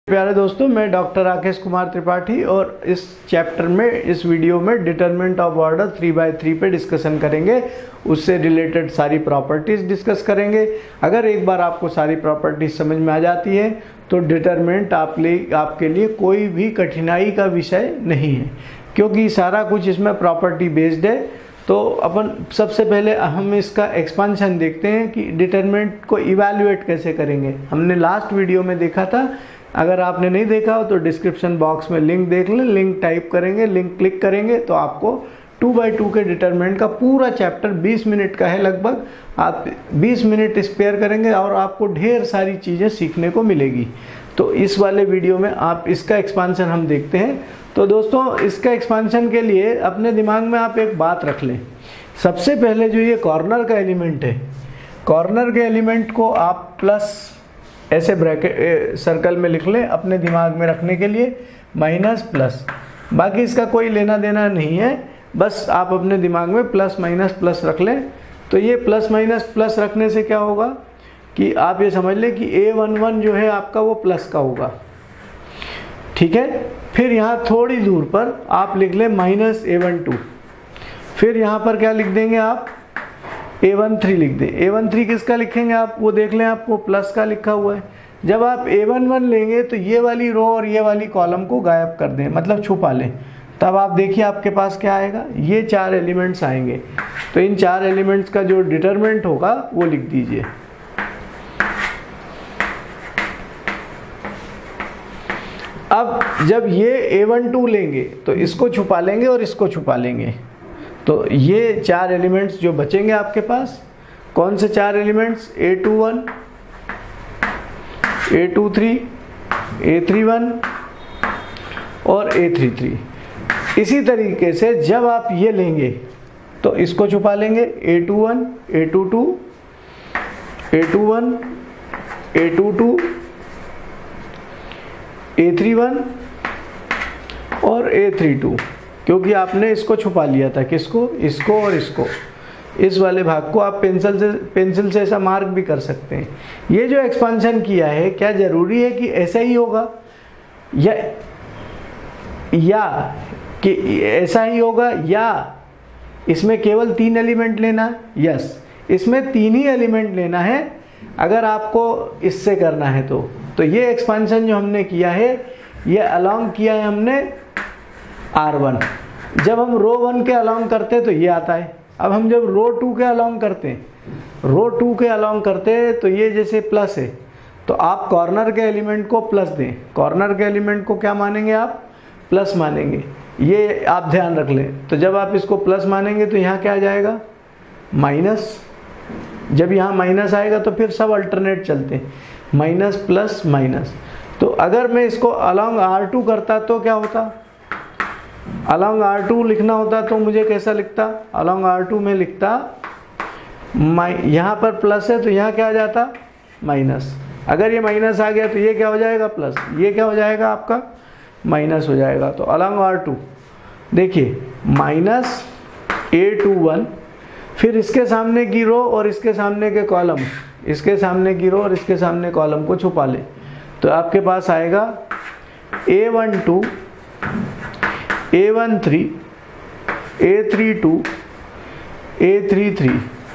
प्यारे दोस्तों, मैं डॉक्टर राकेश कुमार त्रिपाठी और इस चैप्टर में इस वीडियो में डिटरमिनेंट ऑफ ऑर्डर 3/3 पे डिस्कशन करेंगे। उससे रिलेटेड सारी प्रॉपर्टीज़ डिस्कस करेंगे। अगर एक बार आपको सारी प्रॉपर्टीज़ समझ में आ जाती है तो डिटरमिनेंट आपके लिए कोई भी कठिनाई का विषय नहीं है, क्योंकि सारा कुछ इसमें प्रॉपर्टी बेस्ड है। तो अपन सबसे पहले हम इसका एक्सपांशन देखते हैं कि डिटरमिनेंट को इवैल्यूएट कैसे करेंगे। हमने लास्ट वीडियो में देखा था, अगर आपने नहीं देखा हो तो डिस्क्रिप्शन बॉक्स में लिंक देख लें। लिंक टाइप करेंगे, लिंक क्लिक करेंगे तो आपको 2/2 के डिटरमिनेंट का पूरा चैप्टर 20 मिनट का है लगभग। आप 20 मिनट स्पेयर करेंगे और आपको ढेर सारी चीज़ें सीखने को मिलेगी। तो इस वाले वीडियो में आप इसका एक्सपांशन हम देखते हैं। तो दोस्तों, इसका एक्सपांशन के लिए अपने दिमाग में आप एक बात रख लें। सबसे पहले जो ये कॉर्नर का एलिमेंट है, कॉर्नर के एलिमेंट को आप प्लस ऐसे ब्रैकेट सर्कल में लिख लें अपने दिमाग में रखने के लिए, माइनस प्लस। बाकी इसका कोई लेना देना नहीं है, बस आप अपने दिमाग में प्लस माइनस प्लस रख लें। तो ये प्लस माइनस प्लस रखने से क्या होगा कि आप ये समझ लें कि A11 जो है आपका वो प्लस का होगा, ठीक है। फिर यहाँ थोड़ी दूर पर आप लिख लें माइनस A12। फिर यहाँ पर क्या लिख देंगे आप, A13 लिख दें। A13 किसका लिखेंगे आप, वो देख लें, आपको प्लस का लिखा हुआ है। जब आप A11 लेंगे तो ये वाली रो और ये वाली कॉलम को गायब कर दें, मतलब छुपा लें। तब आप देखिए आपके पास क्या आएगा, ये 4 एलिमेंट्स आएंगे। तो इन 4 एलिमेंट्स का जो डिटरमिनेंट होगा वो लिख दीजिए। अब जब ये A12 लेंगे तो इसको छुपा लेंगे और इसको छुपा लेंगे। तो ये 4 एलिमेंट्स जो बचेंगे आपके पास, कौन से 4 एलिमेंट्स, A21, A23, A31 और A33। इसी तरीके से जब आप ये लेंगे तो इसको छुपा लेंगे, A21, A22, A21, A22, A31 और A32, क्योंकि आपने इसको छुपा लिया था, किसको, इसको और इसको। इस वाले भाग को आप पेंसिल से ऐसा मार्क भी कर सकते हैं। ये जो एक्सपांशन किया है, क्या जरूरी है कि ऐसा ही होगा या कि ऐसा ही होगा, या इसमें केवल 3 एलिमेंट लेना है? यस, इसमें 3 ही एलिमेंट लेना है अगर आपको इससे करना है तो ये एक्सपांशन जो हमने किया है, ये अलोंग किया है हमने R1। जब हम रो 1 के अलोंग करते हैं तो ये आता है। अब हम जब रो 2 के अलोंग करते हैं, रो 2 के अलोंग करते हैं तो ये जैसे प्लस है, तो आप कॉर्नर के एलिमेंट को प्लस दें। कॉर्नर के एलिमेंट को क्या मानेंगे आप, प्लस मानेंगे। ये आप ध्यान रख लें। तो जब आप इसको प्लस मानेंगे तो यहाँ क्या आ जाएगा, माइनस। जब यहाँ माइनस आएगा तो फिर सब अल्टरनेट चलते हैं, माइनस प्लस माइनस। तो अगर मैं इसको अलोंग R2 करता तो क्या होता, अलोंग R2 लिखना होता तो मुझे कैसा लिखता, अलोंग R2 में लिखता, यहाँ पर प्लस है तो यहाँ क्या आ जाता, माइनस। अगर ये माइनस आ गया तो ये क्या हो जाएगा, प्लस। ये क्या हो जाएगा आपका, माइनस हो जाएगा। तो अलोंग R2 देखिए, माइनस A21, फिर इसके सामने की रो और इसके सामने के कॉलम, इसके सामने की रो और इसके सामने कॉलम को छुपा ले, तो आपके पास आएगा A12, A13, A32, A33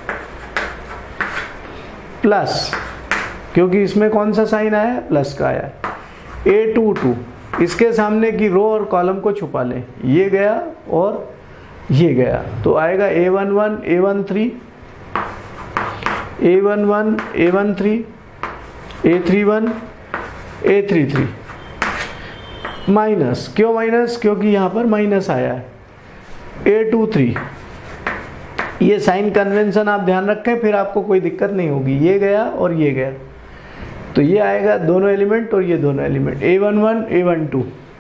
plus, क्योंकि इसमें कौन सा साइन आया है, प्लस का आया है, A22। इसके सामने की रो और कॉलम को छुपा लें, ये गया और ये गया, तो आएगा A11, A13, A11, A13, A31, A33 minus. क्यों माइनस, क्योंकि यहाँ पर माइनस आया है, A23। ये साइन कन्वेंशन आप ध्यान रखें, फिर आपको कोई दिक्कत नहीं होगी। ये गया और ये गया, तो ये आएगा दोनों एलिमेंट और ये दोनों element, A11, A12,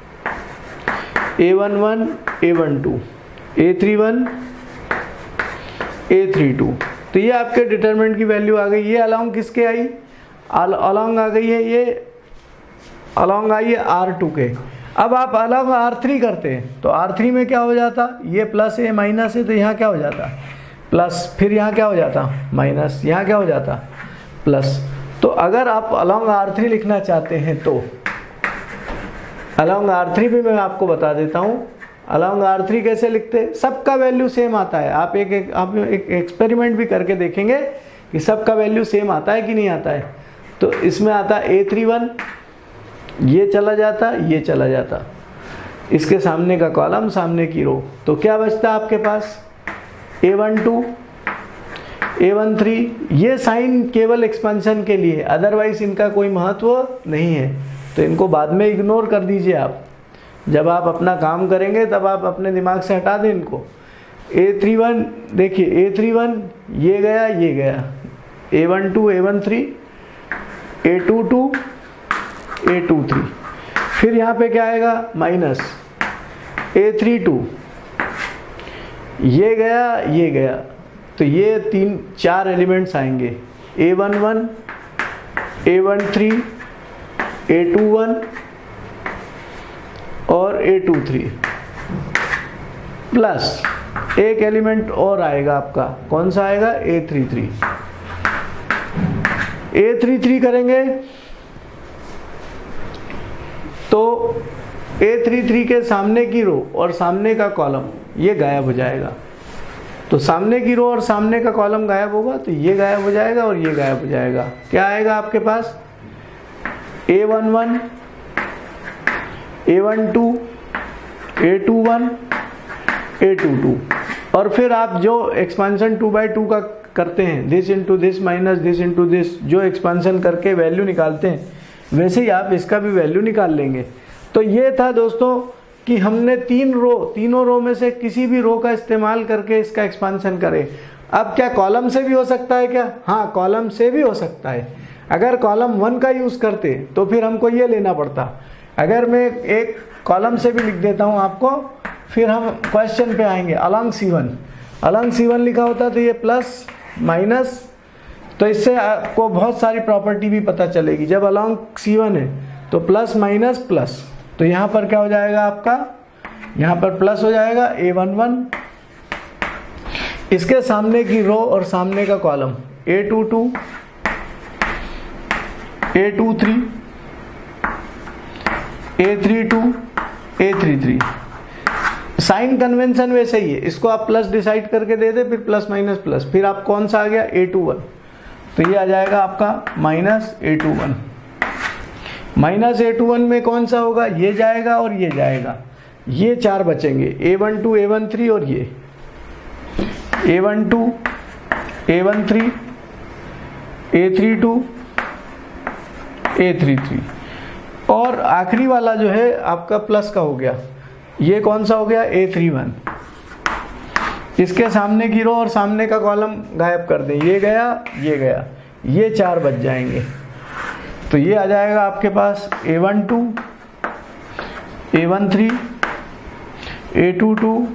A11, A12, A31, A32। तो ये आपके डिटरमिनेंट की वैल्यू आ गई। ये अलोंग किसके आई, अलोंग आ गई है, ये अलोंग आई है R2 के। अब आप अलोंग R3 करते हैं तो R3 में क्या हो जाता, ये प्लस है माइनस है, तो यहाँ क्या हो जाता, प्लस। फिर यहाँ क्या हो जाता, माइनस। यहाँ क्या हो जाता, प्लस। तो अगर आप अलोंग R3 लिखना चाहते हैं तो अलॉन्ग R3 भी मैं आपको बता देता हूँ। अलॉन्ग R3 कैसे लिखते हैं, सबका वैल्यू सेम आता है। आप एक एक्सपेरिमेंट भी करके देखेंगे कि सबका वैल्यू सेम आता है कि नहीं आता है। तो इसमें आता है A31, ये चला जाता, ये चला जाता, इसके सामने का कॉलम, सामने की रो, तो क्या बचता है आपके पास A12, A13। ये साइन केवल एक्सपेंशन के लिए, अदरवाइज इनका कोई महत्व नहीं है, तो इनको बाद में इग्नोर कर दीजिए आप। जब आप अपना काम करेंगे तब आप अपने दिमाग से हटा दें इनको। A31 देखिए, A31 ये गया, ये गया, A12, A13, A22, A23, फिर यहाँ पे क्या आएगा माइनस A32, ये गया, ये गया, तो ये 3-4 एलिमेंट्स आएंगे, A11, A13, A21 और A23, प्लस एक एलिमेंट और आएगा आपका, कौन सा आएगा A33। A33 करेंगे तो A33 के सामने की रो और सामने का कॉलम ये गायब हो जाएगा। तो सामने की रो और सामने का कॉलम गायब होगा तो ये गायब हो जाएगा और ये गायब हो जाएगा। क्या आएगा आपके पास A11, A12, A21, A22, और फिर आप जो एक्सपेंशन 2/2 का करते हैं, this into this minus this into this, जो एक्सपेंशन करके वैल्यू निकालते हैं वैसे ही आप इसका भी वैल्यू निकाल लेंगे। तो ये था दोस्तों कि हमने तीनों रो में से किसी भी रो का इस्तेमाल करके इसका एक्सपेंशन करें। अब क्या कॉलम से भी हो सकता है क्या? हाँ, कॉलम से भी हो सकता है। अगर कॉलम 1 का यूज़ करते तो फिर हमको ये लेना पड़ता। अगर मैं एक कॉलम से भी लिख देता हूँ आपको, फिर हम क्वेश्चन पे आएंगे। अलॉन्ग C1 लिखा होता तो ये प्लस माइनस, तो इससे आपको बहुत सारी प्रॉपर्टी भी पता चलेगी। जब अलॉन्ग C1 है तो प्लस माइनस प्लस, तो यहाँ पर क्या हो जाएगा आपका, यहाँ पर प्लस हो जाएगा A11, इसके सामने की रो और सामने का column A22, A23, A32, A33। Sign convention वैसे ही है, इसको आप प्लस डिसाइड करके दे दे, फिर प्लस माइनस प्लस, फिर आप कौन सा आ गया A21, तो ये आ जाएगा आपका माइनस A21। माइनस A21 में कौन सा होगा, ये जाएगा और ये जाएगा, ये 4 बचेंगे, A12, A13 और ये A12, A13, A32, A33, और आखिरी वाला जो है आपका प्लस का हो गया, ये कौन सा हो गया A31। इसके सामने की रो और सामने का कॉलम गायब कर दें, ये गया, ये गया, ये 4 बच जाएंगे। तो ये आ जाएगा आपके पास A12, A13, A22,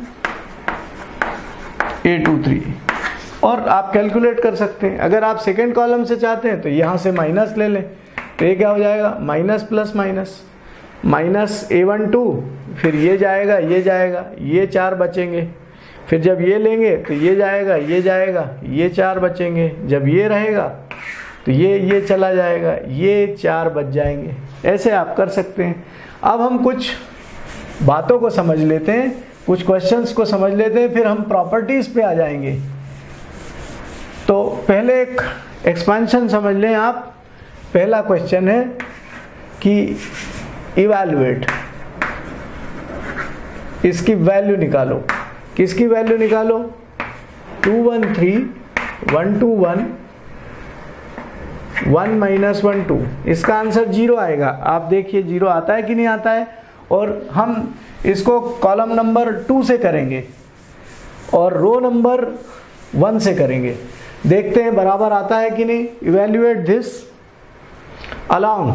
A23, और आप कैलकुलेट कर सकते हैं। अगर आप सेकेंड कॉलम से चाहते हैं तो यहाँ से माइनस ले लें, तो ये क्या हो जाएगा minus plus minus, minus A12, फिर ये जाएगा, ये जाएगा, ये 4 बचेंगे, फिर जब ये लेंगे तो ये जाएगा, ये जाएगा, ये 4 बचेंगे, जब ये रहेगा तो ये चला जाएगा, ये 4 बच जाएंगे। ऐसे आप कर सकते हैं। अब हम कुछ बातों को समझ लेते हैं, कुछ क्वेश्चंस को समझ लेते हैं, फिर हम प्रॉपर्टीज पे आ जाएंगे। तो पहले एक एक्सपेंशन समझ लें आप। पहला क्वेश्चन है कि इवैल्यूएट, इसकी वैल्यू निकालो। किसकी वैल्यू निकालो? 213, 121, 1 - 1 2। इसका आंसर 0 आएगा। आप देखिए 0 आता है कि नहीं आता है। और हम इसको कॉलम नंबर 2 से करेंगे और रो नंबर 1 से करेंगे, देखते हैं बराबर आता है कि नहीं। इवैल्यूएट दिस अलॉन्ग,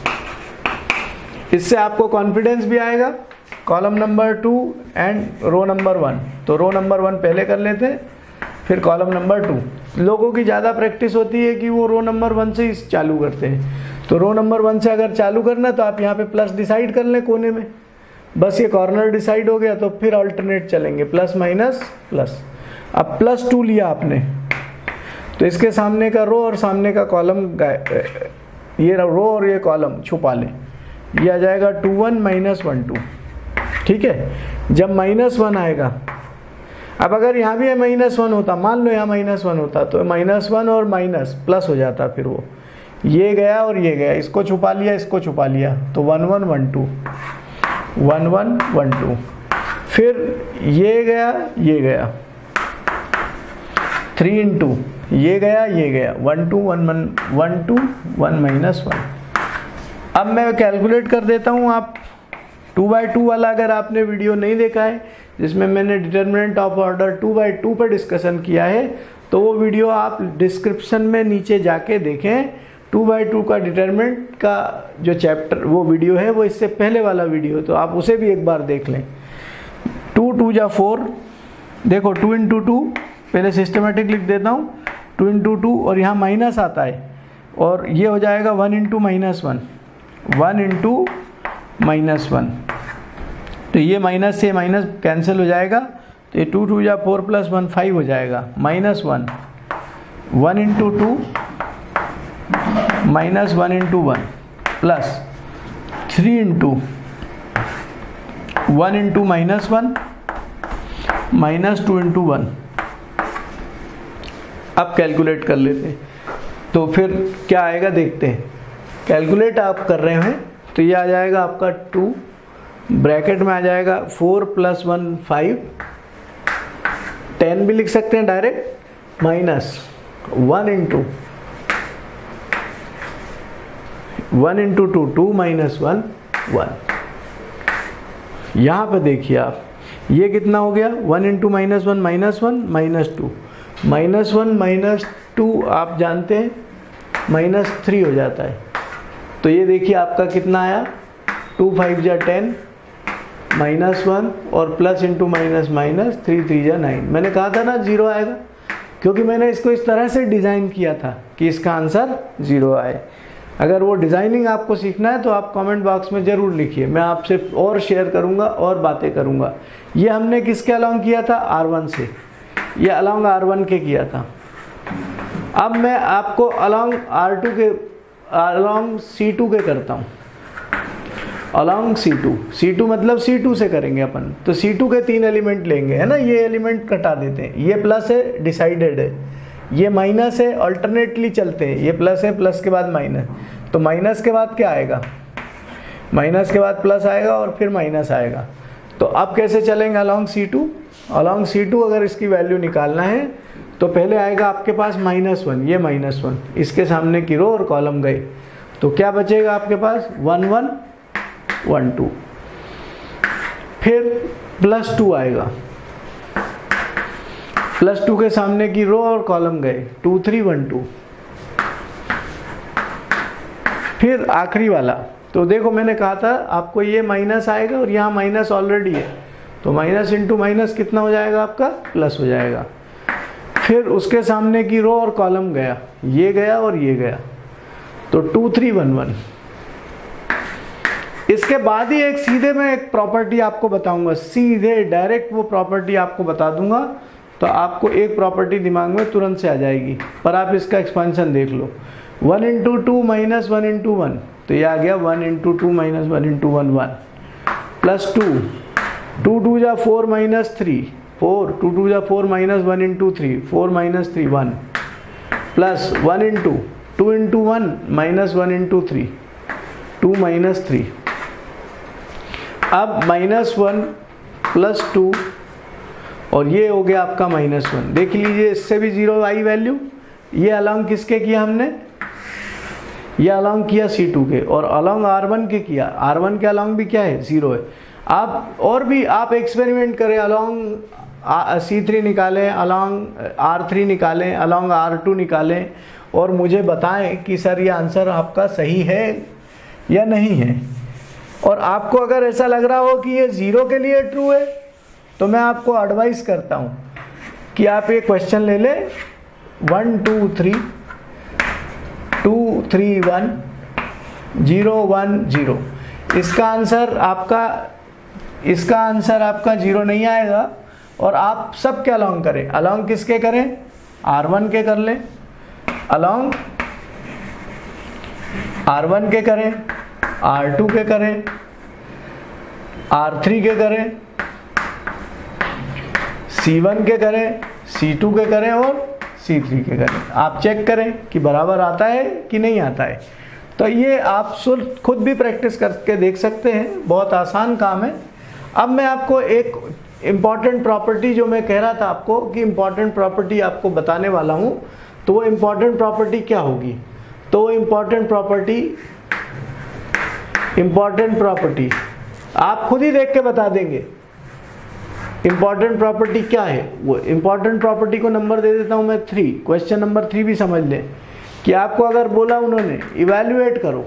इससे आपको कॉन्फिडेंस भी आएगा। Column number 2 and row number 1, तो रो नंबर 1 पहले कर लेते हैं, फिर कॉलम नंबर 2। लोगों की ज़्यादा प्रैक्टिस होती है कि वो रो नंबर 1 से ही चालू करते हैं। तो रो नंबर 1 से अगर चालू करना तो आप यहाँ पे प्लस डिसाइड कर लें कोने में, बस ये कॉर्नर डिसाइड हो गया, तो फिर अल्टरनेट चलेंगे, प्लस माइनस प्लस। अब +2 लिया आपने, तो इसके सामने का रो और सामने का कॉलम, ये रो और ये कॉलम छुपा लें। ये आ जाएगा 2 1 माइनस 1 2। ठीक है, जब -1 आएगा, अब अगर यहाँ भी -1 होता, मान लो यहाँ -1 होता तो -1 और माइनस प्लस हो जाता, फिर वो ये गया और ये गया, इसको छुपा लिया, इसको छुपा लिया, तो 1 1 1 2 1 1 1 2, फिर ये गया ये गया, 3 × ये गया ये गया, 1 2 1 1 2 1 -1। अब मैं कैलकुलेट कर देता हूँ। आप 2/2 वाला अगर आपने वीडियो नहीं देखा है जिसमें मैंने डिटर्मिनेंट ऑफ ऑर्डर 2/2 पर डिस्कशन किया है, तो वो वीडियो आप डिस्क्रिप्शन में नीचे जाके देखें। 2/2 का डिटर्मिनेंट का जो चैप्टर वो वीडियो है वो इससे पहले वाला वीडियो, तो आप उसे भी एक बार देख लें। 2 2 जा 4, देखो 2 × 2, पहले सिस्टमेटिक लिख देता हूँ, 2 × 2 और यहाँ माइनस आता है, और ये हो जाएगा 1 × -1 1 × -1, तो ये माइनस से माइनस कैंसिल हो जाएगा, तो ये 2 2 जा 4 + 1 5 हो जाएगा, -1 1 × 2 -1 × 1 प्लस 3 × 1 × -1 -2 × 1। अब कैलकुलेट कर लेते हैं, तो फिर क्या आएगा देखते हैं। कैलकुलेट आप कर रहे हैं तो ये आ जाएगा आपका 2, ब्रैकेट में आ जाएगा 4 + 1 5, 10 भी लिख सकते हैं डायरेक्ट, माइनस 1 × 2 2 -1 1। यहाँ पर देखिए आप, ये कितना हो गया, 1 × -1 -1 -2, -1 -2 आप जानते हैं -3 हो जाता है। तो ये देखिए आपका कितना आया, 2 5 जा 10 -1 और प्लस × माइनस 3 3 जा 9। मैंने कहा था ना 0 आएगा, क्योंकि मैंने इसको इस तरह से डिज़ाइन किया था कि इसका आंसर 0 आए। अगर वो डिज़ाइनिंग आपको सीखना है तो आप कमेंट बॉक्स में ज़रूर लिखिए, मैं आपसे और शेयर करूँगा और बातें करूँगा। ये हमने किसके अलोंग किया था, R1 से, ये अलोंग R1 के किया था। अब मैं आपको अलोंग R2 के, अलोंग C2 के करता हूँ, अलोंग C2 मतलब C2 से करेंगे अपन, तो C2 के 3 एलिमेंट लेंगे, है ना। ये एलिमेंट कटा देते हैं, ये प्लस है डिसाइडेड है, ये माइनस है अल्टरनेटली चलते हैं, ये प्लस है प्लस के बाद माइनस, तो माइनस के बाद क्या आएगा, माइनस के बाद प्लस आएगा और फिर माइनस आएगा। तो अब कैसे चलेंगे अलोंग C2, अलोंग C2 अगर इसकी वैल्यू निकालना है तो पहले आएगा आपके पास -1, ये -1, इसके सामने की रो और कॉलम गए, तो क्या बचेगा आपके पास 1 1 1 2, फिर +2 आएगा, +2 के सामने की रो और कॉलम गए, 2 3 1 2, फिर आखिरी वाला। तो देखो मैंने कहा था आपको ये माइनस आएगा और यहाँ माइनस ऑलरेडी है, तो माइनस × माइनस कितना हो जाएगा आपका, प्लस हो जाएगा। फिर उसके सामने की रो और कॉलम गया, ये गया और ये गया, तो 2 3 1 1। इसके बाद ही एक सीधे मैं एक प्रॉपर्टी आपको बताऊंगा, सीधे डायरेक्ट वो प्रॉपर्टी आपको बता दूंगा, तो आपको एक प्रॉपर्टी दिमाग में तुरंत से आ जाएगी, पर आप इसका एक्सपेंशन देख लो। 1 × 2 -1 × 1, तो ये आ गया 1 × 2 -1 × 1 1, प्लस 2 2 2 जा 4 -3 4, 2 2 जा 4 -1 × 3 4 -3 1, प्लस 1 × 2 2 × 1 -1 × 3 2 -3। अब -1 प्लस 2 और ये हो गया आपका -1। देख लीजिए इससे भी 0 आई वैल्यू। ये अलोंग किसके किया हमने, ये अलोंग किया C2 के, और अलोंग R1 के किया, R1 के अलोंग भी क्या है 0 है। आप और भी आप एक्सपेरिमेंट करें, अलोंग C3 निकालें, अलोंग R3 निकालें, अलोंग R2 निकालें, और मुझे बताएं कि सर ये आंसर आपका सही है या नहीं है। और आपको अगर ऐसा लग रहा हो कि ये 0 के लिए ट्रू है, तो मैं आपको एडवाइस करता हूँ कि आप ये क्वेश्चन ले लें 1 2 3 2 3 1 0 1 0। इसका आंसर आपका 0 नहीं आएगा। और आप सब के अलोंग करें, अलोंग किसके करें, R1 के कर लें, अलोंग R1 के करें, R2 के करें, R3 के करें, C1 के करें, C2 के करें और C3 के करें। आप चेक करें कि बराबर आता है कि नहीं आता है। तो ये आप खुद भी प्रैक्टिस करके देख सकते हैं, बहुत आसान काम है। अब मैं आपको एक इम्पॉर्टेंट प्रॉपर्टी जो मैं कह रहा था आपको कि इम्पॉर्टेंट प्रॉपर्टी आपको बताने वाला हूँ, तो वो इम्पॉर्टेंट प्रॉपर्टी क्या होगी? तो वो इम्पॉर्टेंट प्रॉपर्टी आप खुद ही देख के बता देंगे इम्पॉर्टेंट प्रॉपर्टी क्या है। वो इम्पॉर्टेंट प्रॉपर्टी को नंबर दे देता हूँ मैं 3। क्वेश्चन नंबर 3 भी समझ लें कि आपको अगर बोला उन्होंने इवैल्यूएट करो,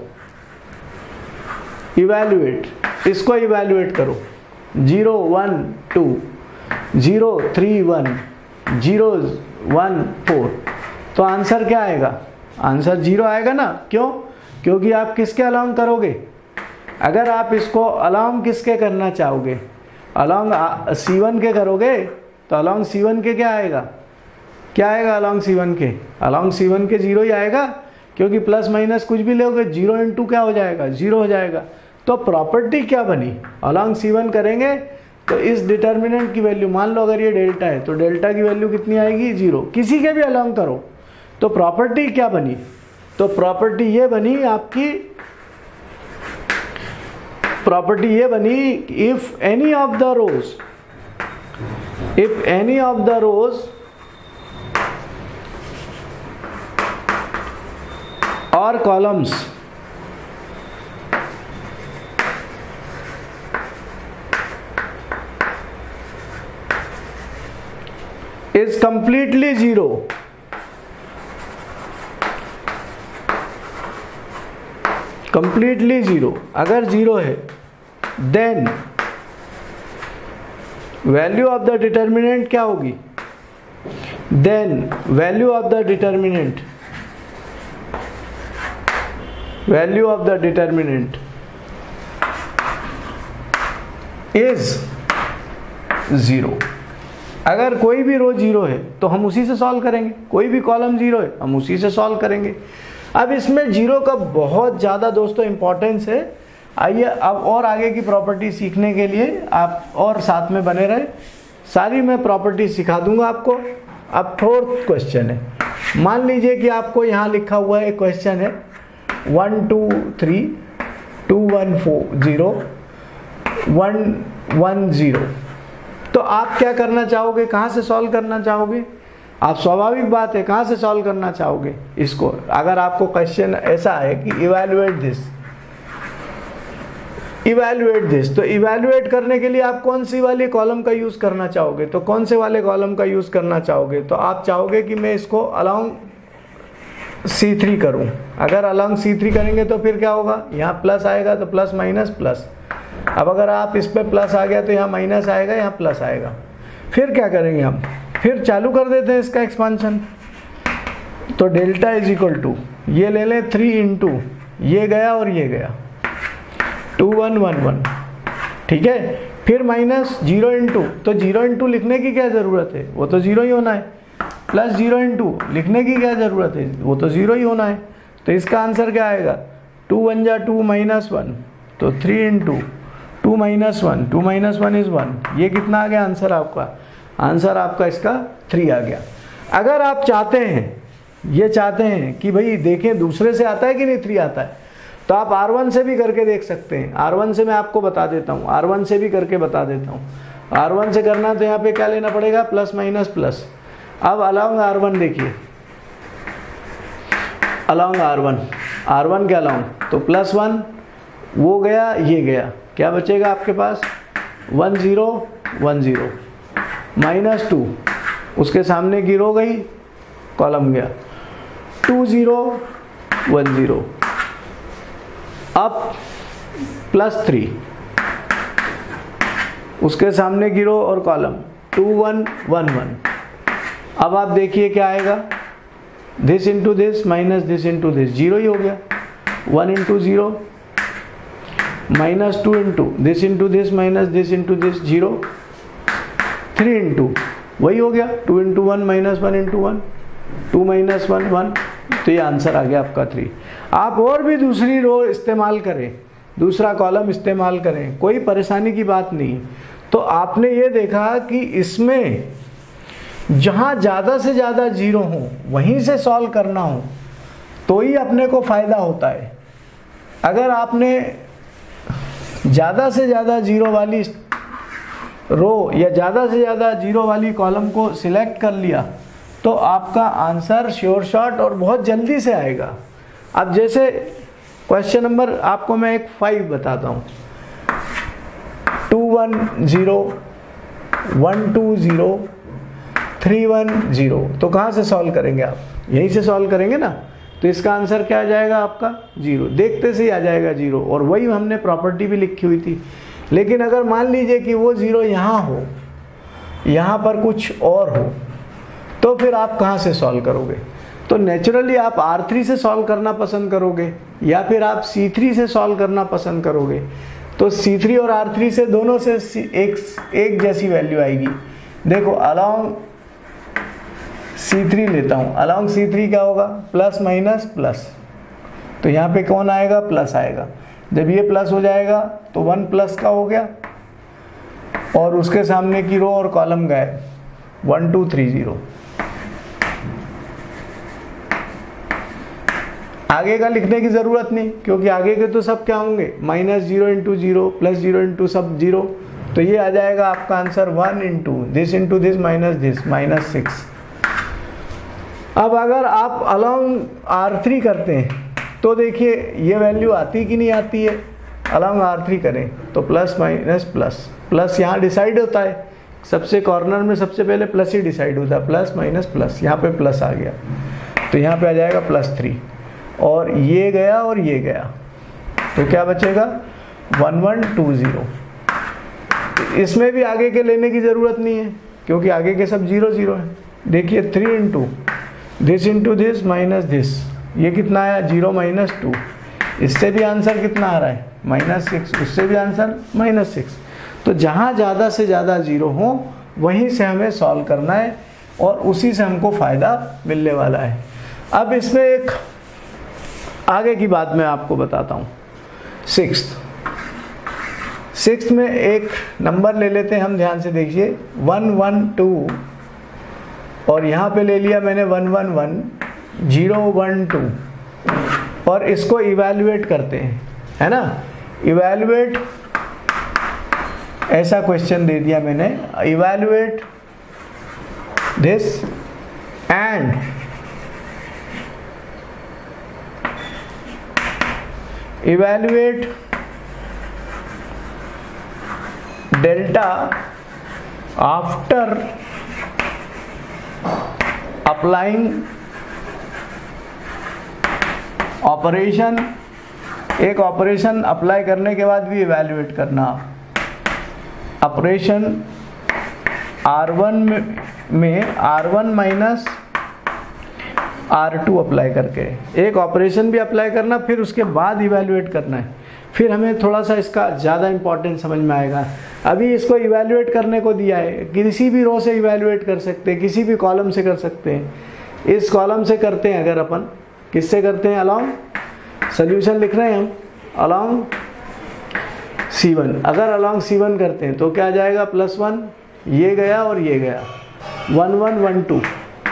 इसको इवैल्यूएट करो 0 1 2 0 3 1 0 1 4, तो आंसर क्या आएगा? आंसर 0 आएगा ना। क्यों? क्योंकि आप किसके अलाउंग करोगे? अगर आप इसको अलाउंग किसके करना चाहोगे, अलाउंग C1 के करोगे, तो अलाउंग C1 के क्या आएगा? क्या आएगा अलाउंग C1 के? अलाउंग C1 के 0 ही आएगा, क्योंकि प्लस माइनस कुछ भी लोगे 0 इंटू क्या हो जाएगा? 0 हो जाएगा। तो प्रॉपर्टी क्या बनी? अलाउंग C1 करेंगे तो इस डिटर्मिनेंट की वैल्यू, मान लो अगर ये डेल्टा है तो डेल्टा की वैल्यू कितनी आएगी? 0। किसी के भी अलाउंग करो तो प्रॉपर्टी क्या बनी? तो प्रॉपर्टी ये बनी आपकी, प्रॉपर्टी ये बनी if any of the rows और columns is completely zero, completely zero, अगर जीरो है then value of the determinant क्या होगी? Then value of the determinant is zero. अगर कोई भी रो जीरो है तो हम उसी से सॉल्व करेंगे, कोई भी कॉलम जीरो है हम उसी से सॉल्व करेंगे। अब इसमें जीरो का बहुत ज़्यादा दोस्तों इंपॉर्टेंस है। आइए अब और आगे की प्रॉपर्टी सीखने के लिए आप और साथ में बने रहे, सारी मैं प्रॉपर्टी सिखा दूंगा आपको। अब 4th क्वेश्चन है, मान लीजिए कि आपको यहाँ लिखा हुआ है, एक क्वेश्चन है 1 2 3 2 1 4 0 1 1 0। तो आप क्या करना चाहोगे? कहाँ से सॉल्व करना चाहोगे? आप स्वाभाविक बात है कहाँ से सॉल्व करना चाहोगे इसको? अगर आपको क्वेश्चन ऐसा है कि इवैल्यूएट दिस, तो इवैल्यूएट करने के लिए आप कौन सी वाली कॉलम का यूज़ करना चाहोगे? तो कौन से वाले कॉलम का यूज़ करना चाहोगे? तो आप चाहोगे कि मैं इसको अलाउंग C3 करूं। अगर अलाउंग C3 करेंगे तो फिर क्या होगा? यहाँ प्लस आएगा तो प्लस माइनस प्लस। अब अगर आप इस पे प्लस आ गया तो यहाँ माइनस आएगा, यहाँ प्लस आएगा। फिर क्या करेंगे हम? फिर चालू कर देते हैं इसका एक्सपांशन। तो डेल्टा इज इक्वल टू, ये ले लें 3 इंटू ये गया और ये गया 2 1 1 1, ठीक है। फिर माइनस 0 इंटू, तो 0 इंटू लिखने की क्या ज़रूरत है? वो तो 0 ही होना है। प्लस 0 इंटू लिखने की क्या ज़रूरत है? वो तो 0 ही होना है। तो इसका आंसर क्या आएगा? 2 1 जा 2 माइनस 1, तो 3 इंटू 2 माइनस 1, 2 माइनस 1 इज़ 1। ये कितना आ गया आंसर आपका? आंसर आपका इसका 3 आ गया। अगर आप चाहते हैं, ये चाहते हैं कि भाई देखें दूसरे से आता है कि नहीं 3 आता है, तो आप R1 से भी करके देख सकते हैं। R1 से मैं आपको बता देता हूँ, R1 से भी करके बता देता हूँ। R1 से करना तो यहाँ पे क्या लेना पड़ेगा? Plus minus plus. अब अलाउंग R1 देखिए, अलाउंग R1 के अलाउंग, तो प्लस 1 वो गया, ये गया, क्या बचेगा आपके पास? 1 0 1 0 माइनस 2, उसके सामने की रो गई, कॉलम गया 2 0 1 0। अब प्लस 3, उसके सामने की रो और कॉलम 2 1 1 1। अब आप देखिए क्या आएगा? This into this minus this into this, 0 ही हो गया। 1 into 0 minus 2 into this minus this into this 0। 3 into वही हो गया 2 इंटू 1 माइनस 1 इंटू 1, 2 माइनस 1 1। तो ये आंसर आ गया आपका 3। आप और भी दूसरी रो इस्तेमाल करें, दूसरा कॉलम इस्तेमाल करें, कोई परेशानी की बात नहीं। तो आपने ये देखा कि इसमें जहाँ ज़्यादा से ज़्यादा जीरो हो वहीं से सॉल्व करना हो तो ही अपने को फ़ायदा होता है। अगर आपने ज़्यादा से ज़्यादा जीरो वाली रो या ज़्यादा से ज़्यादा जीरो वाली कॉलम को सिलेक्ट कर लिया तो आपका आंसर श्योर शॉट और बहुत जल्दी से आएगा। अब जैसे क्वेश्चन नंबर आपको मैं एक 5 बताता हूँ, 2 1 0 1 2 0 3 1 0, तो कहाँ से सॉल्व करेंगे आप? यहीं से सॉल्व करेंगे ना। तो इसका आंसर क्या आ जाएगा आपका? 0। देखते से ही आ जाएगा 0, और वही हमने प्रॉपर्टी भी लिखी हुई थी। लेकिन अगर मान लीजिए कि वो 0 यहाँ हो, यहाँ पर कुछ और हो, तो फिर आप कहाँ से सॉल्व करोगे? तो नेचुरली आप R3 से सॉल्व करना पसंद करोगे या फिर आप C3 से सॉल्व करना पसंद करोगे। तो C3 और R3 से दोनों से एक जैसी वैल्यू आएगी। देखो अलोंग C3 लेता हूँ, अलोंग C3 क्या होगा? प्लस माइनस प्लस, तो यहाँ पे कौन आएगा? प्लस आएगा। जब ये प्लस हो जाएगा तो 1 प्लस का हो गया और उसके सामने की रो और कॉलम गए 1 2 3 0। आगे का लिखने की ज़रूरत नहीं, क्योंकि आगे के तो सब क्या होंगे? -0 इंटू 0 प्लस 0 इंटू सब 0। तो ये आ जाएगा आपका answer 1 into this minus this -6। अब अगर आप अलोंग R3 करते हैं तो देखिए ये वैल्यू आती कि नहीं आती है। अलोंग R3 करें तो प्लस माइनस प्लस, प्लस यहाँ डिसाइड होता है, सबसे कॉर्नर में सबसे पहले प्लस ही डिसाइड होता है, प्लस माइनस प्लस, यहाँ पे प्लस आ गया तो यहाँ पे आ जाएगा +3, और ये गया और ये गया तो क्या बचेगा? 1 1 2 0। इसमें भी आगे के लेने की ज़रूरत नहीं है क्योंकि आगे के सब 0 0 है। देखिए 3 इंटू दिस माइनस दिस, ये कितना आया? 0 -2। इससे भी आंसर कितना आ रहा है? -6। उससे भी आंसर -6। तो जहाँ ज़्यादा से ज़्यादा जीरो हो वहीं से हमें सॉल्व करना है और उसी से हमको फ़ायदा मिलने वाला है। अब इसमें एक आगे की बात मैं आपको बताता हूँ। 6th में एक नंबर ले लेते हैं हम, ध्यान से देखिए 1 1 2, और यहाँ पे ले लिया मैंने 1 1 1 0 1 2, और इसको इवैल्यूएट करते हैं, है ना। इवैल्यूएट, ऐसा क्वेश्चन दे दिया मैंने, evaluate this and evaluate delta after applying operation. एक ऑपरेशन अप्लाई करने के बाद भी इवैल्यूएट करना। ऑपरेशन R1 में R1 माइनस R2 अप्लाई करके एक ऑपरेशन भी अप्लाई करना, फिर उसके बाद इवैल्यूएट करना है। फिर हमें थोड़ा सा इसका ज़्यादा इंपॉर्टेंस समझ में आएगा। अभी इसको इवैल्यूएट करने को दिया है, किसी भी रो से इवैल्यूएट कर सकते हैं, किसी भी कॉलम से कर सकते हैं। इस कॉलम से करते हैं अगर अपन, किससे करते हैं? अलोंग, सोल्यूशन लिख रहे हैं हम, अलोंग C1। अगर अलोंग C1 करते हैं तो क्या आ जाएगा? +1, ये गया और ये गया, 1 1 1 2,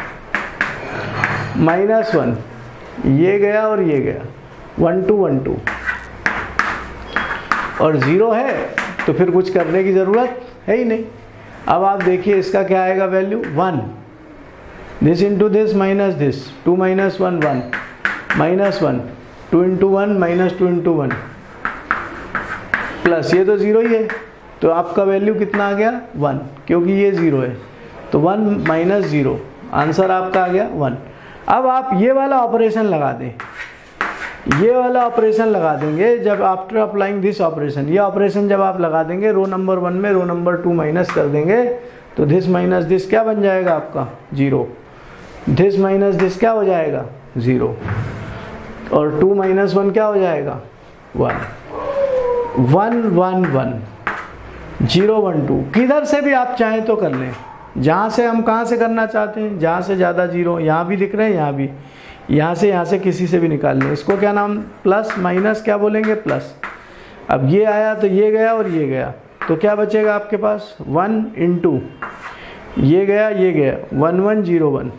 -1, ये गया और ये गया, 1 2 1 2, और 0 है तो फिर कुछ करने की ज़रूरत है ही नहीं। अब आप देखिए इसका क्या आएगा value? 1, this into this minus this, 2 -1 1, -1, 2 into 1 -2 into 1, plus ये तो 0 ही है, तो आपका वैल्यू कितना आ गया? 1, क्योंकि ये 0 है तो 1 - 0, आंसर आपका आ गया 1। अब आप ये वाला ऑपरेशन लगा दें, ये वाला ऑपरेशन लगा देंगे जब आफ्टर अप्लाइंग दिस ऑपरेशन, ये ऑपरेशन जब आप लगा देंगे रो नंबर 1 में रो नंबर 2 माइनस कर देंगे तो दिस माइनस दिस क्या बन जाएगा आपका? 0। दिस माइनस दिस क्या हो जाएगा? 0, और 2 - 1 क्या हो जाएगा? 1 1 1 1 0 1 2। किधर से भी आप चाहें तो कर लें, जहाँ से हम कहाँ से करना चाहते हैं, जहाँ से ज़्यादा जीरो, यहाँ भी दिख रहे हैं, यहाँ भी, यहाँ से किसी से भी निकाल लें। इसको क्या नाम? प्लस माइनस क्या बोलेंगे? प्लस। अब ये आया तो ये गया और ये गया, तो क्या बचेगा आपके पास 1 इंटू ये गया 1101।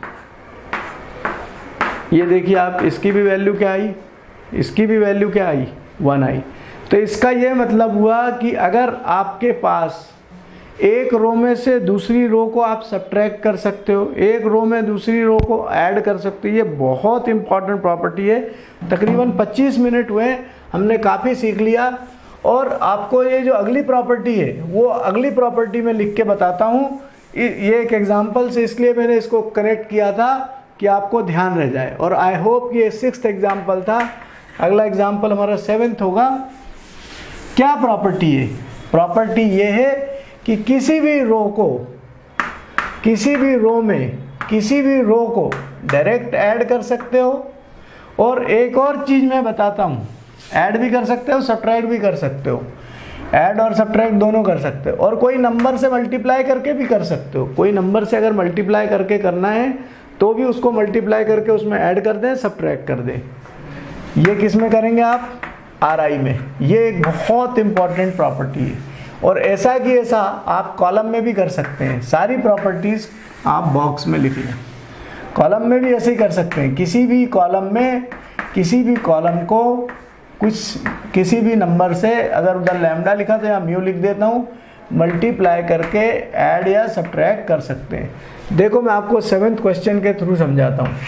ये देखिए आप, इसकी भी वैल्यू क्या आई, इसकी भी वैल्यू क्या आई 1 आई। तो इसका ये मतलब हुआ कि अगर आपके पास एक रो में से दूसरी रो को आप सब्ट्रैक्ट कर सकते हो, एक रो में दूसरी रो को ऐड कर सकते हो, ये बहुत इंपॉर्टेंट प्रॉपर्टी है। तकरीबन 25 मिनट हुए, हमने काफ़ी सीख लिया। और आपको ये जो अगली प्रॉपर्टी है वो अगली प्रॉपर्टी में लिख के बताता हूँ। ये एक एग्जाम्पल से इसलिए मैंने इसको करेक्ट किया था कि आपको ध्यान रह जाए। और आई होप ये 6th एग्जाम्पल था। अगला एग्जाम्पल हमारा 7th होगा। क्या प्रॉपर्टी है? प्रॉपर्टी ये है कि किसी भी रो को, किसी भी रो में किसी भी रो को डायरेक्ट ऐड कर सकते हो। और एक और चीज़ मैं बताता हूँ, ऐड भी कर सकते हो, सब्ट्रैक्ट भी कर सकते हो। ऐड और सब्ट्रैक्ट दोनों कर सकते हो। और कोई नंबर से मल्टीप्लाई करके भी कर सकते हो। कोई नंबर से अगर मल्टीप्लाई करके करना है तो भी उसको मल्टीप्लाई करके उसमें ऐड कर दें, सब्ट्रैक्ट कर दें। ये किस में करेंगे आप? RI में। ये एक बहुत इंपॉर्टेंट प्रॉपर्टी है। और ऐसा कि ऐसा आप कॉलम में भी कर सकते हैं। सारी प्रॉपर्टीज़ आप बॉक्स में लिख लें। कॉलम में भी ऐसे ही कर सकते हैं। किसी भी कॉलम में किसी भी कॉलम को किसी भी नंबर से, अगर उधर लैम्डा लिखा तो यहाँ म्यू लिख देता हूँ, मल्टीप्लाई करके ऐड या सब्ट्रैक्ट कर सकते हैं। देखो मैं आपको 7th क्वेश्चन के थ्रू समझाता हूँ।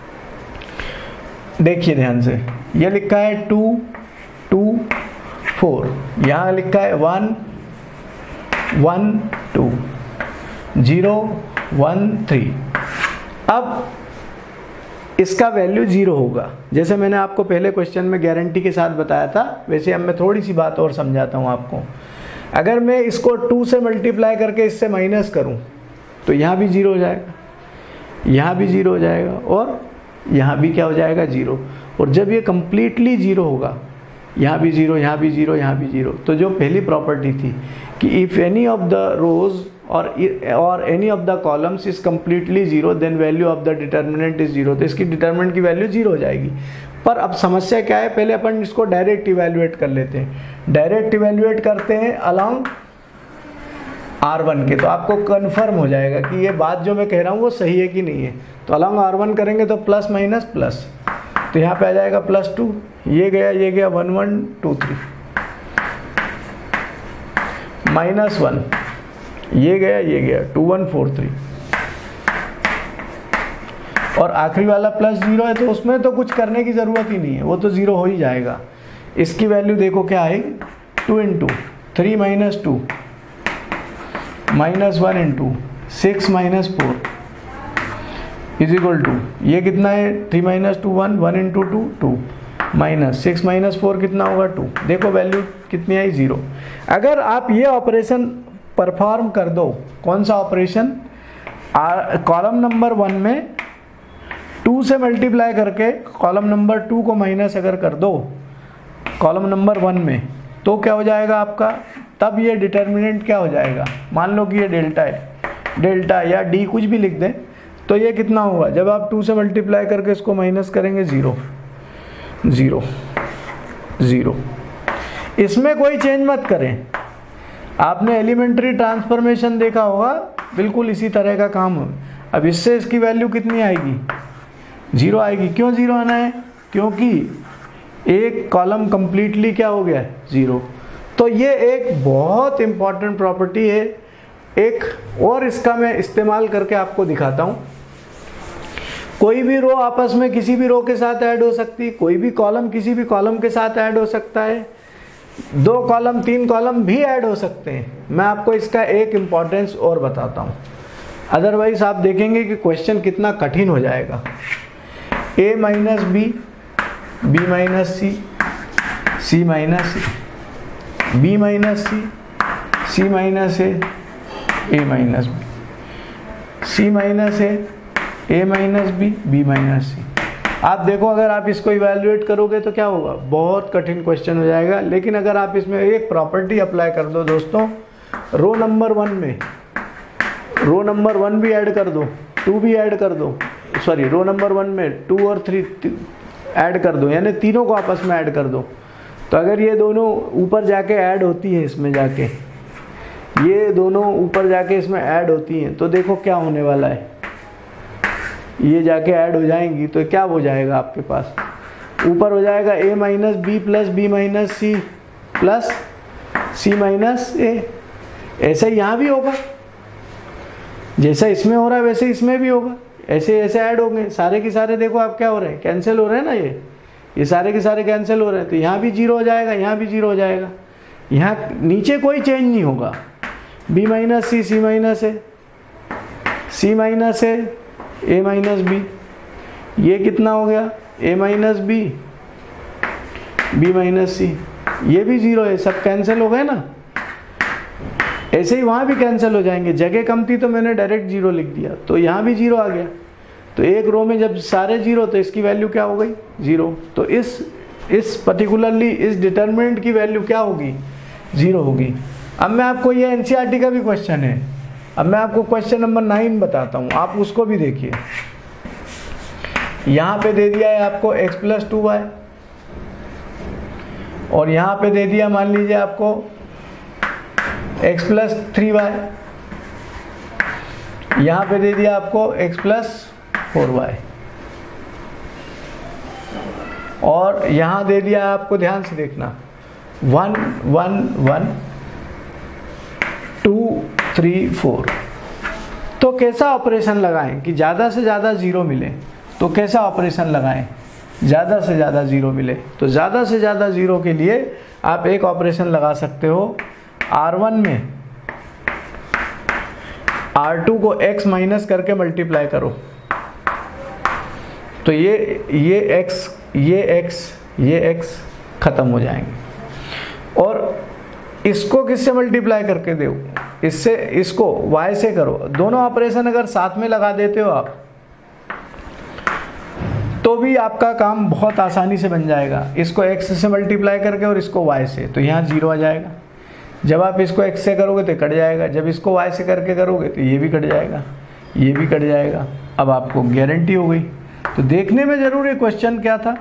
देखिए ध्यान से, ये लिखा है 2 2 4, यहाँ लिखा है 1 1 2 0 1 3। अब इसका वैल्यू 0 होगा, जैसे मैंने आपको पहले क्वेश्चन में गारंटी के साथ बताया था। वैसे अब मैं थोड़ी सी बात और समझाता हूँ आपको। अगर मैं इसको 2 से मल्टीप्लाई करके इससे माइनस करूँ तो यहाँ भी 0 हो जाएगा, यहाँ भी 0 हो जाएगा और यहाँ भी क्या हो जाएगा 0। और जब ये कम्प्लीटली 0 होगा, यहाँ भी 0, यहाँ भी 0, यहाँ भी 0, तो जो पहली प्रॉपर्टी थी कि if any of the rows और any of the columns is completely 0 then value of the determinant is 0, तो इसकी डिटर्मिनेंट की वैल्यू 0 हो जाएगी। पर अब समस्या क्या है, पहले अपन इसको डायरेक्ट इवैल्यूएट कर लेते हैं। डायरेक्ट इवैल्यूएट करते हैं अलॉन्ग R1 के, तो आपको कन्फर्म हो जाएगा कि ये बात जो मैं कह रहा हूँ वो सही है कि नहीं है। तो अलॉन्ग R1 करेंगे तो प्लस माइनस प्लस, तो यहाँ पे आ जाएगा +2, ये गया 1 1 2 3, -1, ये गया 2 1 4 3, और आखिरी वाला +0 है तो उसमें तो कुछ करने की ज़रूरत ही नहीं है, वो तो 0 हो ही जाएगा। इसकी वैल्यू देखो क्या आएगी, 2 × 3 - 2 -1 × 6 - 4 = ये कितना है, 3 - 2 1 1 × 2 2 -6 - 4 कितना होगा 2। देखो वैल्यू कितनी आई 0। अगर आप ये ऑपरेशन परफॉर्म कर दो, कौन सा ऑपरेशन, कॉलम नंबर 1 में 2 से मल्टीप्लाई करके कॉलम नंबर 2 को माइनस अगर कर दो कॉलम नंबर 1 में, तो क्या हो जाएगा आपका, तब ये डिटर्मिनेंट क्या हो जाएगा, मान लो कि ये डेल्टा है, डेल्टा या डी कुछ भी लिख दें, तो ये कितना होगा, जब आप 2 से मल्टीप्लाई करके इसको माइनस करेंगे 0 0 0। इसमें कोई चेंज मत करें। आपने एलिमेंट्री ट्रांसफॉर्मेशन देखा होगा, बिल्कुल इसी तरह का काम हो। अब इससे इसकी वैल्यू कितनी आएगी, 0 आएगी। क्यों 0 आना है, क्योंकि एक कॉलम कंप्लीटली क्या हो गया, 0। तो ये एक बहुत इंपॉर्टेंट प्रॉपर्टी है। एक और इसका मैं इस्तेमाल करके आपको दिखाता हूँ। कोई भी रो आपस में किसी भी रो के साथ ऐड हो सकती है, कोई भी कॉलम किसी भी कॉलम के साथ ऐड हो सकता है, 2 कॉलम 3 कॉलम भी ऐड हो सकते हैं। मैं आपको इसका एक इम्पॉर्टेंस और बताता हूँ, अदरवाइज आप देखेंगे कि क्वेश्चन कितना कठिन हो जाएगा। A - B, B - C, C - C, B - C, C - A, A - B, C - A, B, B - C। आप देखो अगर आप इसको इवैल्यूएट करोगे तो क्या होगा, बहुत कठिन क्वेश्चन हो जाएगा। लेकिन अगर आप इसमें एक प्रॉपर्टी अप्लाई कर दो दोस्तों, रो नंबर 1 में रो नंबर 1 भी ऐड कर दो, 2 भी ऐड कर दो, सॉरी रो नंबर 1 में 2 और 3 ऐड कर दो, यानी तीनों को आपस में ऐड कर दो, तो अगर ये दोनों ऊपर जाके ऐड होती है, इसमें जाके ये दोनों ऊपर जाके इसमें ऐड होती हैं, तो देखो क्या होने वाला है, ये जाके ऐड हो जाएंगी तो क्या हो जाएगा आपके पास, ऊपर हो जाएगा a minus B plus B minus C plus C minus A. ऐसा ही यहाँ भी होगा, जैसा इसमें हो रहा है वैसे इसमें भी होगा, ऐसे ऐसे ऐड होंगे सारे के सारे। देखो आप क्या हो रहे हैं, कैंसिल हो रहे हैं ना, ये सारे के सारे कैंसिल हो रहे हैं, तो यहाँ भी जीरो हो जाएगा, यहाँ भी जीरो हो जाएगा, यहाँ नीचे कोई चेंज नहीं होगा। B minus C, C minus A, C minus A minus B, ये कितना हो गया A minus B minus C, ये भी जीरो है, सब कैंसिल हो गए ना। ऐसे ही वहाँ भी कैंसिल हो जाएंगे, जगह कम थी तो मैंने डायरेक्ट जीरो लिख दिया, तो यहाँ भी जीरो आ गया। तो एक रो में जब सारे जीरो तो इसकी वैल्यू क्या हो गई, जीरो। तो इस पर्टिकुलरली इस डिटरमिनेंट की वैल्यू क्या होगी, जीरो होगी। अब मैं आपको ये एनसीईआरटी का भी क्वेश्चन है, अब मैं आपको क्वेश्चन नंबर 9 बताता हूँ, आप उसको भी देखिए। यहाँ पे दे दिया है आपको x प्लस 2y, और यहाँ पे दे दिया मान लीजिए आपको x प्लस 3y, यहाँ पे दे दिया आपको x प्लस 4y, और यहाँ दे दिया आपको, ध्यान से देखना, 1 1 1 2 3 4। तो कैसा ऑपरेशन लगाएं कि ज़्यादा से ज़्यादा ज़ीरो मिले, तो कैसा ऑपरेशन लगाएं ज़्यादा से ज़्यादा ज़ीरो मिले। तो ज़्यादा से ज़्यादा ज़ीरो के लिए आप एक ऑपरेशन लगा सकते हो, R1 में R2 को x माइनस करके मल्टीप्लाई करो, तो ये x ख़त्म हो जाएंगे। और इसको किससे मल्टीप्लाई करके दो, इससे, इसको y से करो। दोनों ऑपरेशन अगर साथ में लगा देते हो आप, तो भी आपका काम बहुत आसानी से बन जाएगा। इसको x से मल्टीप्लाई करके और इसको y से, तो यहाँ जीरो आ जाएगा। जब आप इसको x से करोगे तो कट जाएगा, जब इसको y से करके करोगे तो ये भी कट जाएगा, ये भी कट जाएगा। अब आपको गारंटी हो गई। तो देखने में ज़रूर ये क्वेश्चन क्या था,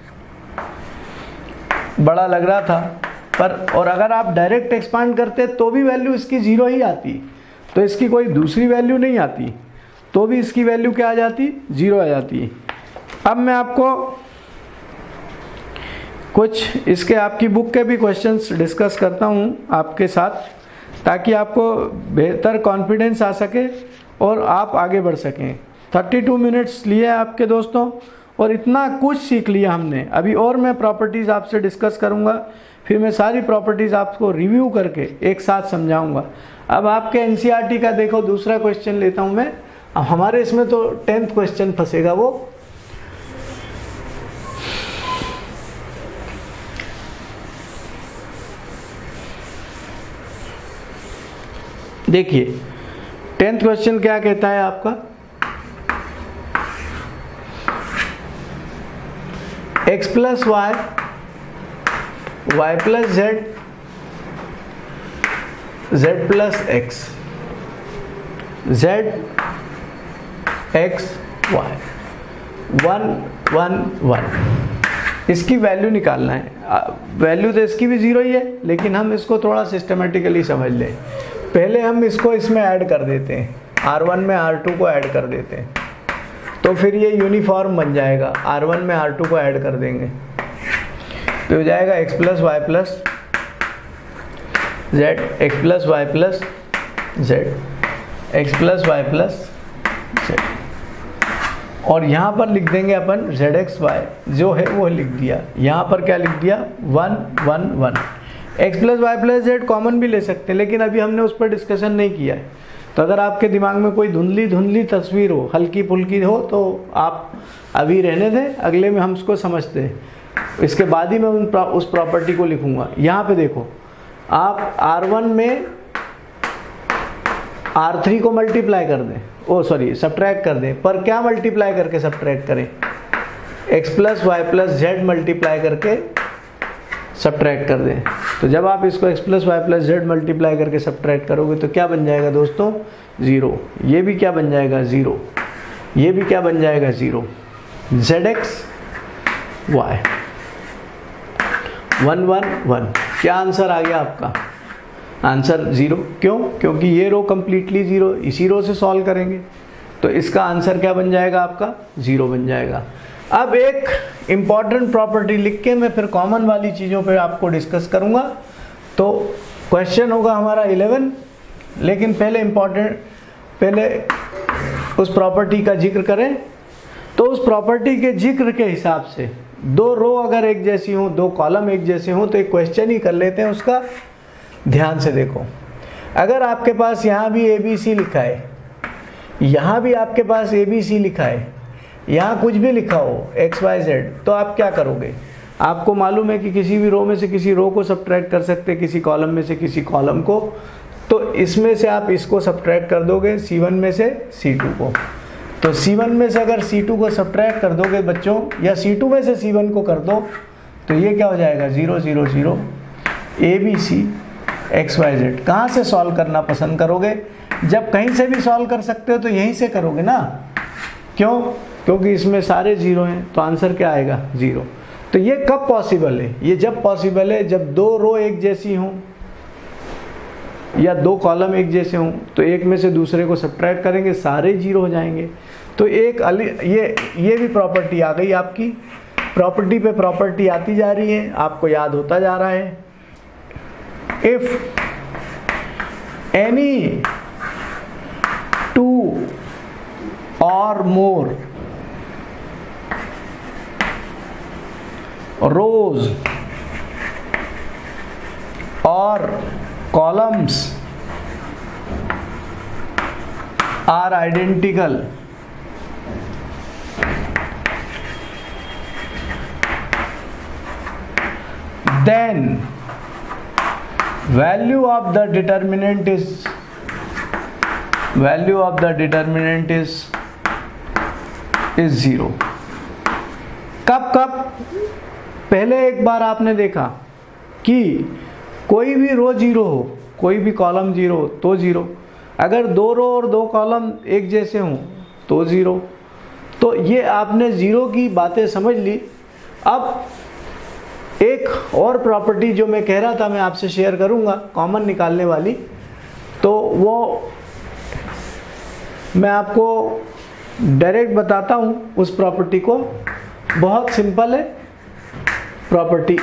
बड़ा लग रहा था, पर और अगर आप डायरेक्ट एक्सपांड करते तो भी वैल्यू इसकी ज़ीरो ही आती, तो इसकी कोई दूसरी वैल्यू नहीं आती, तो भी इसकी वैल्यू क्या आ जाती, ज़ीरो आ जाती। अब मैं आपको कुछ इसके आपकी बुक के भी क्वेश्चंस डिस्कस करता हूँ आपके साथ, ताकि आपको बेहतर कॉन्फिडेंस आ सके और आप आगे बढ़ सकें। 32 मिनट्स लिए आपके दोस्तों, और इतना कुछ सीख लिया हमने। अभी और मैं प्रॉपर्टीज़ आपसे डिस्कस करूँगा, फिर मैं सारी प्रॉपर्टीज़ आपको रिव्यू करके एक साथ समझाऊँगा। अब आपके एनसीईआरटी का देखो दूसरा क्वेश्चन लेता हूँ मैं। अब हमारे इसमें तो 10th क्वेश्चन फंसेगा वो। देखिए 10th क्वेश्चन क्या कहता है आपका, x plus Y, Y plus Z, Z plus X, Z X Y, 1 1 1। इसकी वैल्यू निकालना है। वैल्यू तो इसकी भी ज़ीरो ही है, लेकिन हम इसको थोड़ा सिस्टमेटिकली समझ लें। पहले हम इसको इसमें ऐड कर देते हैं, R1 में R2 को ऐड कर देते हैं, तो फिर ये यूनिफॉर्म बन जाएगा। R1 में R2 को ऐड कर देंगे तो हो जाएगा x plus Y plus Z, X plus Y plus Z, X plus Y plus Z. और यहाँ पर लिख देंगे अपन जेड एक्स वाई जो है वो लिख दिया। यहाँ पर क्या लिख दिया, 1 1 1। X plus Y plus Z common भी ले सकते हैं, लेकिन अभी हमने उस पर डिस्कशन नहीं किया है। तो अगर आपके दिमाग में कोई धुंधली धुंधली तस्वीर हो, हल्की फुल्की हो, तो आप अभी रहने दें, अगले में हम उसको समझते हैं। इसके बाद ही मैं उस प्रॉपर्टी को लिखूंगा। यहाँ पे देखो, आप R1 में R3 को मल्टीप्लाई कर दें, सब्ट्रैक्ट कर दें। पर क्या मल्टीप्लाई करके सब्ट्रैक्ट करें, X plus Y plus Z multiply करके सब्ट्रैक्ट कर दें। तो जब आप इसको x plus Y plus Z multiply करके सब्ट्रैक्ट करोगे तो क्या बन जाएगा दोस्तों, 0। ये भी क्या बन जाएगा, 0। ये भी क्या बन जाएगा, 0। Z X Y. 1 1 1। क्या आंसर आ गया आपका? आंसर 0। क्यों? क्योंकि ये रो कंप्लीटली 0, इसी रो से सॉल्व करेंगे, तो इसका आंसर क्या बन जाएगा आपका? 0 बन जाएगा। अब एक इम्पॉर्टेंट प्रॉपर्टी लिख के मैं फिर कॉमन वाली चीज़ों पे आपको डिस्कस करूँगा। तो क्वेश्चन होगा हमारा 11, लेकिन पहले उस प्रॉपर्टी का जिक्र करें। तो उस प्रॉपर्टी के जिक्र के हिसाब से दो रो अगर एक जैसी हों, दो कॉलम एक जैसे हों, तो एक क्वेश्चन ही कर लेते हैं उसका। ध्यान से देखो, अगर आपके पास यहाँ भी ABC लिखा है, यहाँ भी आपके पास ABC लिखा है, यहाँ कुछ भी लिखा हो XYZ, तो आप क्या करोगे? आपको मालूम है कि किसी भी रो में से किसी रो को सब्ट्रैक्ट कर सकते हैं, किसी कॉलम में से किसी कॉलम को। तो इसमें से आप इसको सब्ट्रैक्ट कर दोगे, C1 में से C2 को। तो C1 में से अगर C2 को सब्ट्रैक्ट कर दोगे बच्चों, या C2 में से C1 को कर दो, तो ये क्या हो जाएगा? 0 0 0 ABC XYZ। कहाँ से सॉल्व करना पसंद करोगे? जब कहीं से भी सॉल्व कर सकते हो तो यहीं से करोगे ना। क्यों? क्योंकि इसमें सारे 0 हैं, तो आंसर क्या आएगा? 0। तो ये कब पॉसिबल है? ये जब पॉसिबल है जब दो रो एक जैसी हों या दो कॉलम एक जैसे हों, तो एक में से दूसरे को सब्ट्रैक्ट करेंगे, सारे 0 हो जाएंगे। तो एक ये भी प्रॉपर्टी आ गई आपकी। प्रॉपर्टी पे प्रॉपर्टी आती जा रही है, आपको याद होता जा रहा है। इफ एनी टू और मोर rows or columns are identical, then value of the determinant is zero। कब? पहले एक बार आपने देखा कि कोई भी रो 0 हो, कोई भी कॉलम 0 हो तो 0। अगर दो रो और दो कॉलम एक जैसे हों तो 0। तो ये आपने 0 की बातें समझ ली। अब एक और प्रॉपर्टी जो मैं कह रहा था मैं आपसे शेयर करूंगा, कॉमन निकालने वाली, तो वो मैं आपको डायरेक्ट बताता हूँ उस प्रॉपर्टी को। बहुत सिंपल है प्रॉपर्टी।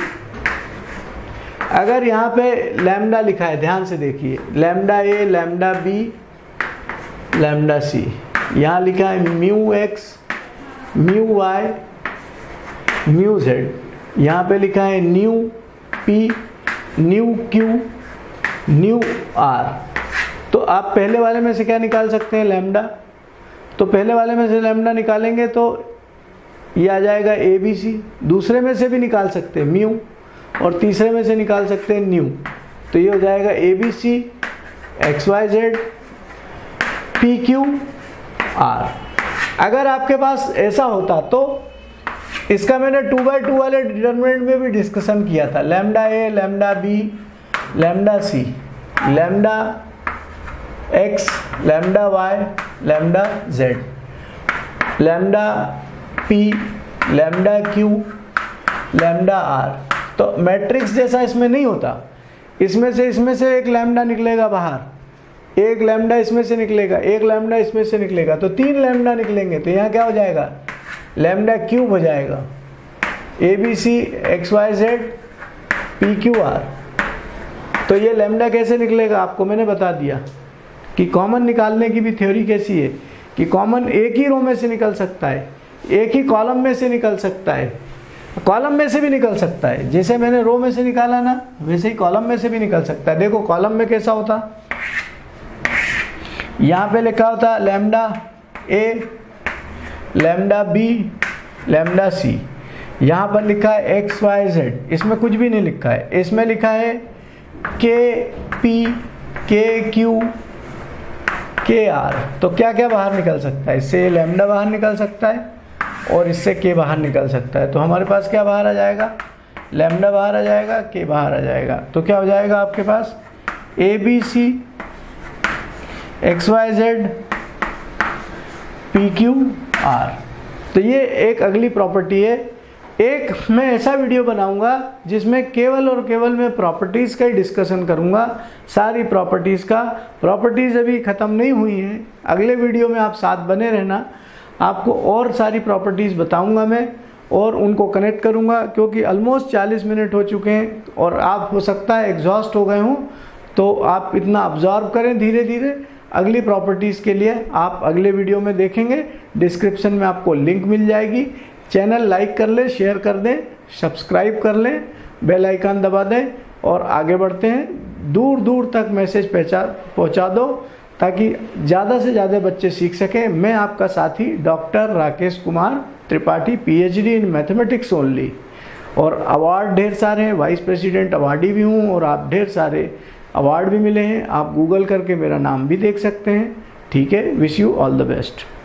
अगर यहाँ पे लैम्डा लिखा है, ध्यान से देखिए, lambda A, lambda B, lambda C, यहाँ लिखा है mu X, mu Y, mu Z, यहाँ पे लिखा है nu P, nu Q, nu R। तो आप पहले वाले में से क्या निकाल सकते हैं? लैम्डा। तो पहले वाले में से लैम्डा निकालेंगे तो ये आ जाएगा ABC। दूसरे में से भी निकाल सकते हैं म्यू, और तीसरे में से निकाल सकते हैं न्यू। तो ये हो जाएगा ABC XYZ PQR। अगर आपके पास ऐसा होता तो इसका मैंने 2x2 वाले डिटरमिनेंट में भी डिस्कशन किया था। Lambda A, lambda B, lambda C, lambda X, lambda Y, lambda Z, lambda P, lambda Q, lambda R। तो मैट्रिक्स जैसा इसमें नहीं होता। इसमें से एक लैम्डा निकलेगा बाहर, एक लैम्डा इसमें से निकलेगा, एक लैम्डा इसमें से निकलेगा, तो 3 लैम्डा निकलेंगे। तो यहाँ क्या हो जाएगा? लैम्डा क्यूब हो जाएगा। ABC XYZ PQR। तो ये लैम्डा कैसे निकलेगा आपको मैंने बता दिया कि कॉमन निकालने की भी थ्योरी कैसी है कि कॉमन एक ही रो में से निकल सकता है, एक ही कॉलम में से निकल सकता है, कॉलम में से भी निकल सकता है। जैसे मैंने रो में से निकाला ना, वैसे ही कॉलम में से भी निकल सकता है। देखो कॉलम में कैसा होता, यहाँ पे लिखा होता lambda A, lambda B, lambda C। यहाँ पर लिखा है XYZ, इसमें कुछ भी नहीं लिखा है। इसमें लिखा है KP, KQ, KR। तो क्या क्या बाहर निकल सकता है? इससे लैम्डा बाहर निकल सकता है और इससे K बाहर निकल सकता है। तो हमारे पास क्या बाहर आ जाएगा? लैम्डा बाहर आ जाएगा, K बाहर आ जाएगा। तो क्या हो जाएगा आपके पास? ABC XYZ PQR। तो ये एक अगली प्रॉपर्टी है एक मैं ऐसा वीडियो बनाऊंगा जिसमें केवल और केवल मैं प्रॉपर्टीज़ का ही डिस्कशन करूंगा, सारी प्रॉपर्टीज़ का। प्रॉपर्टीज़ अभी ख़त्म नहीं हुई हैं, अगले वीडियो में आप साथ बने रहना, आपको और सारी प्रॉपर्टीज़ बताऊंगा मैं और उनको कनेक्ट करूंगा, क्योंकि ऑलमोस्ट 40 मिनट हो चुके हैं और आप हो सकता है एग्जॉस्ट हो गए हों, तो आप इतना ऑब्जर्व करें धीरे धीरे। अगली प्रॉपर्टीज़ के लिए आप अगले वीडियो में देखेंगे, डिस्क्रिप्शन में आपको लिंक मिल जाएगी। चैनल लाइक कर लें, शेयर कर दें, सब्सक्राइब कर लें, बेल आइकन दबा दें और आगे बढ़ते हैं। दूर दूर तक मैसेज पहुंचा दो ताकि ज़्यादा से ज़्यादा बच्चे सीख सकें। मैं आपका साथी doctor Rakesh Kumar Tripathi, PhD in mathematics only, और अवार्ड ढेर सारे हैं, वाइस प्रेसिडेंट अवार्डी भी हूँ और आप ढेर सारे अवार्ड भी मिले हैं। आप गूगल करके मेरा नाम भी देख सकते हैं। ठीक है, wish you all the best.